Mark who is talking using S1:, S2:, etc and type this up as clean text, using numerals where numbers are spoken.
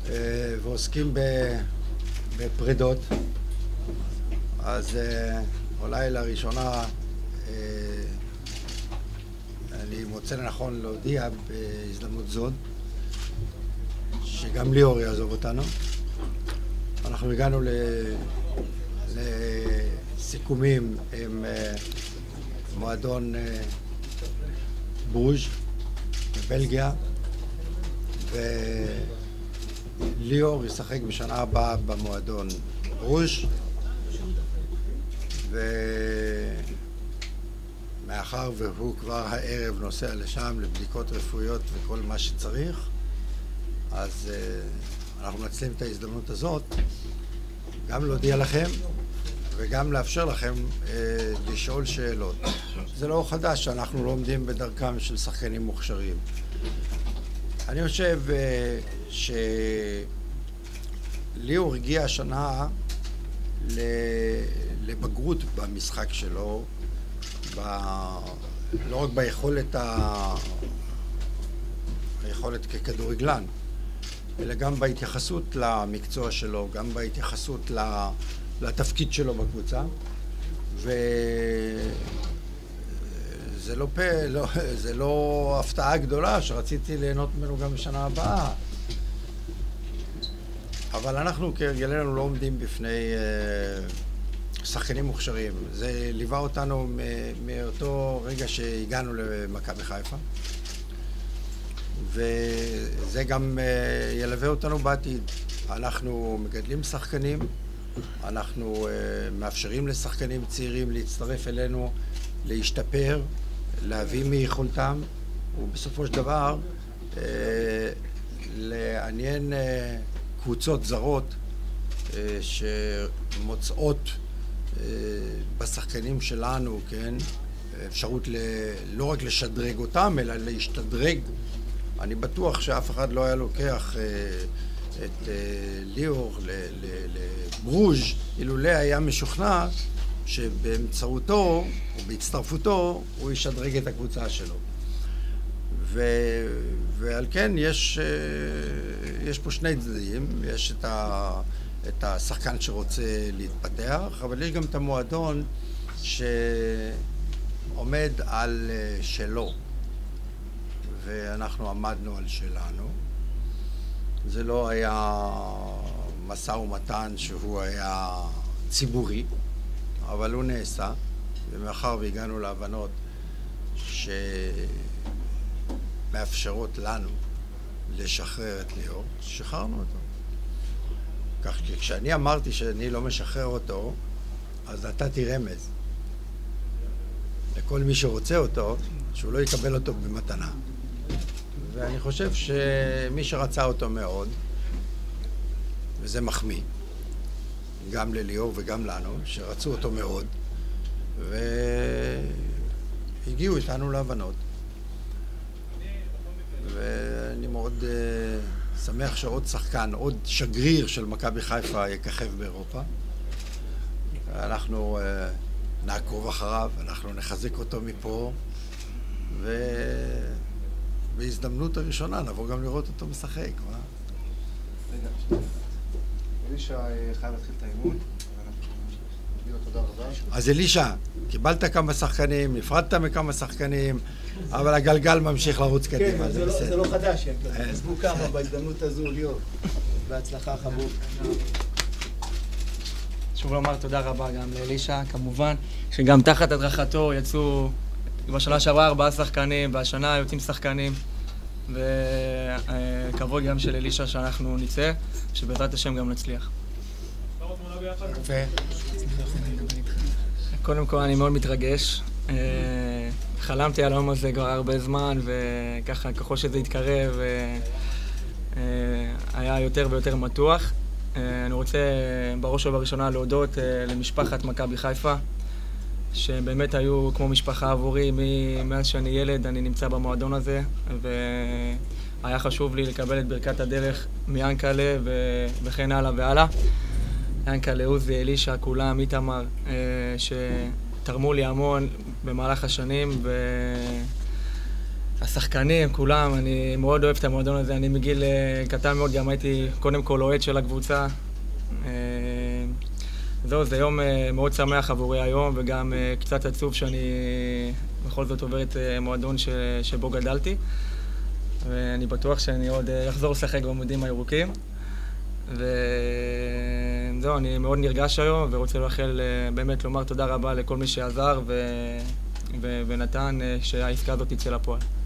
S1: ועוסקים בפרידות. אז אולי לראשונה אני מוצא לנכון להודיע בהזדמנות זאת שגם ליאור יעזוב אותנו. אנחנו הגענו לסיכומים עם מועדון ברוז' בבלגיה, וליאור ישחק בשנה הבאה במועדון ברוז', ומאחר והוא כבר הערב נוסע לשם לבדיקות רפואיות וכל מה שצריך, אז אנחנו מנצלים את ההזדמנות הזאת גם להודיע לכם וגם לאפשר לכם לשאול שאלות. זה לא חדש שאנחנו לא עומדים בדרכם של שחקנים מוכשרים. אני חושב שליאור הגיע השנה לבגרות במשחק שלו, לא רק היכולת ככדורגלן, אלא גם בהתייחסות למקצוע שלו, גם בהתייחסות לתפקיד שלו בקבוצה. זה לא הפתעה גדולה שרציתי ליהנות ממנו גם בשנה הבאה. אבל אנחנו כהרגלנו לא עומדים בפני שחקנים מוכשרים. זה ליווה אותנו מאותו רגע שהגענו למכבי חיפה. וזה גם ילווה אותנו בעתיד. אנחנו מגדלים שחקנים, אנחנו מאפשרים לשחקנים צעירים להצטרף אלינו, להשתפר, להביא מיכולתם, ובסופו של דבר לעניין קבוצות זרות שמוצאות בשחקנים שלנו, כן, אפשרות לא רק לשדרג אותם, אלא להשתדרג. אני בטוח שאף אחד לא היה לוקח את ליאור לברוז' אילולא היה משוכנע שבאמצעותו או בהצטרפותו הוא ישדרג את הקבוצה שלו. ועל כן יש פה שני צדדים. יש את השחקן שרוצה להתפתח, אבל יש גם את המועדון שעומד על שלו, ואנחנו עמדנו על שלנו. זה לא היה משא ומתן שהוא היה ציבורי, אבל הוא נעשה, ומאחר והגענו להבנות שמאפשרות לנו לשחרר את ליאור, שחררנו אותו. כך שכשאני אמרתי שאני לא משחרר אותו, אז נתתי רמז לכל מי שרוצה אותו, שהוא לא יקבל אותו במתנה. ואני חושב שמי שרצה אותו מאוד, וזה מחמיא, גם לליאור וגם לנו, שרצו אותו מאוד, והגיעו איתנו להבנות. ואני מאוד שמח שעוד שחקן, עוד שגריר של מכבי חיפה יככב באירופה. אנחנו נעקוב אחריו, אנחנו נחזק אותו מפה, בהזדמנות הראשונה נבוא גם לראות אותו משחק.
S2: רגע, אלישע חייב להתחיל את האימון, נגיד לו תודה רבה.
S1: אז אלישע, קיבלת כמה שחקנים, נפרדת מכמה שחקנים, אבל הגלגל ממשיך לרוץ קדימה, זה בסדר.
S3: זה לא חדש, עזבו כמה בהזדמנות הזו, ליאור. בהצלחה חבוב.
S4: שוב לומר תודה רבה גם לאלישע, כמובן, שגם תחת הדרכתו יצאו בשנה שעברה 4 שחקנים, והשנה יוצאים שחקנים, וכבוד גם של אלישע שאנחנו נצא, שבעזרת השם גם נצליח. קודם כל אני מאוד מתרגש. חלמתי על היום הזה כבר הרבה זמן, וככה ככל שזה התקרב היה יותר ויותר מתוח. אני רוצה בראש ובראשונה להודות למשפחת מכבי חיפה, שבאמת היו כמו משפחה עבורי. מאז שאני ילד אני נמצא במועדון הזה, והיה חשוב לי לקבל את ברכת הדרך מיאנקלה וכן הלאה והלאה. יאנקלה, עוזי, אלישע, כולם, איתמר, שתרמו לי המון במהלך השנים, השחקנים, כולם, אני מאוד אוהב את המועדון הזה. אני מגיל קטן מאוד גם הייתי קודם כל אוהד של הקבוצה. זהו, זה יום מאוד שמח עבורי היום, וגם קצת עצוב שאני בכל זאת עובר את מועדון שבו גדלתי. ואני בטוח שאני עוד אחזור לשחק במדים הירוקים. וזהו, אני מאוד נרגש היום, ורוצה לאחל באמת לומר תודה רבה לכל מי שעזר ונתן שהעסקה הזאת תצא לפועל.